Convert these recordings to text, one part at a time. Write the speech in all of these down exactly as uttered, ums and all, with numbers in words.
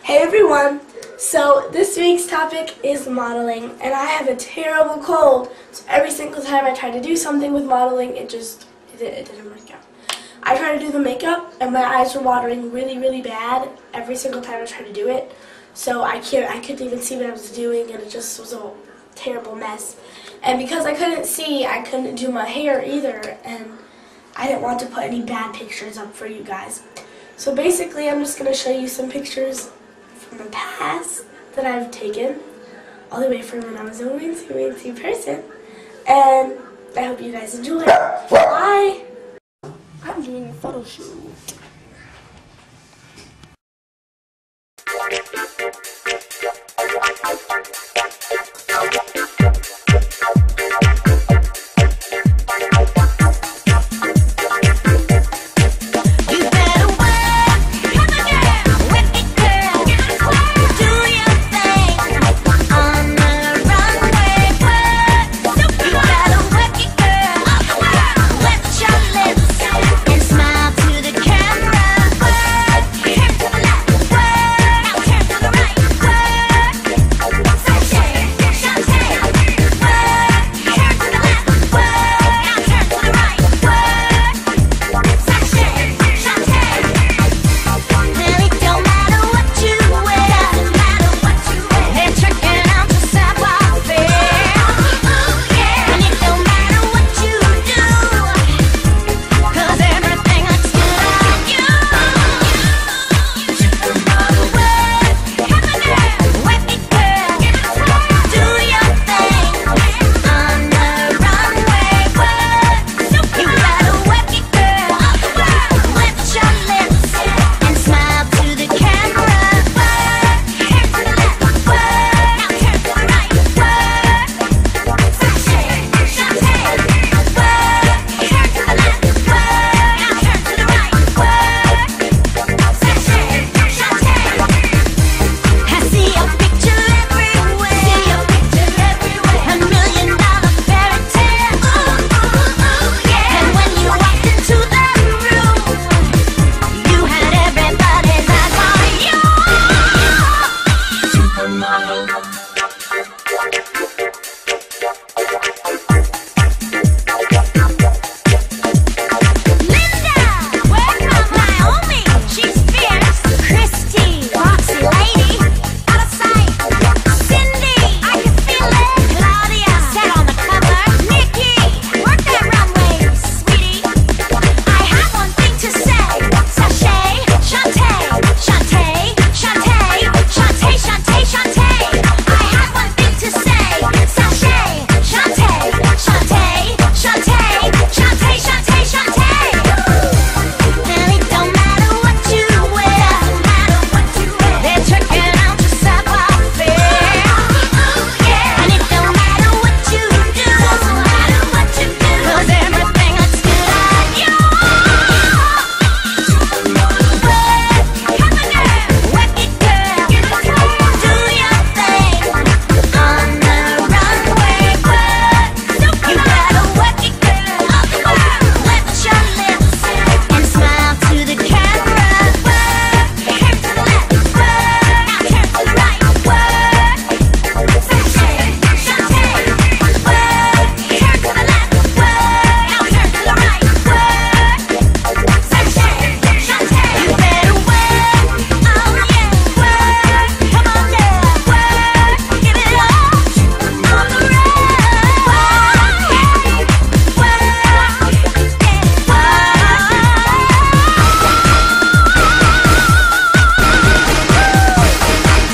Hey everyone! So this week's topic is modeling, and I have a terrible cold, so every single time I try to do something with modeling, it just, it, it didn't work out. I tried to do the makeup, and my eyes were watering really, really bad every single time I tried to do it, so I can't, I couldn't even see what I was doing, and it just was a terrible mess. And because I couldn't see, I couldn't do my hair either, and I didn't want to put any bad pictures up for you guys. So basically, I'm just going to show you some pictures from the past that I've taken, all the way from when I was a wincy wincy person, and I hope you guys enjoy it. Bye! I'm doing a photo shoot.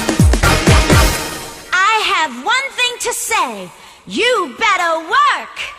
You better work!